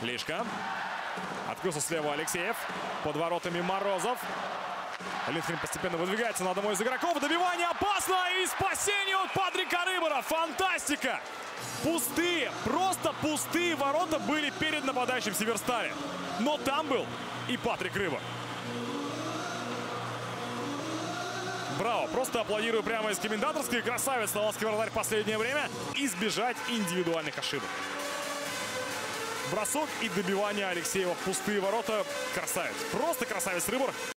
Лишка. Открылся слева Алексеев. Под воротами Морозов. Линкольн постепенно выдвигается на одного из игроков. Добивание опасно. И спасение от Патрика Рыбора. Фантастика! Пустые, просто пустые ворота были перед нападающим Северстали. Но там был и Патрик Рыбор. Браво! Просто аплодирую прямо из комментаторской. Красавец Таласский вратарь в последнее время. Избежать индивидуальных ошибок. Бросок и добивание Алексеева в пустые ворота. Красавец. Просто красавец Рыбор.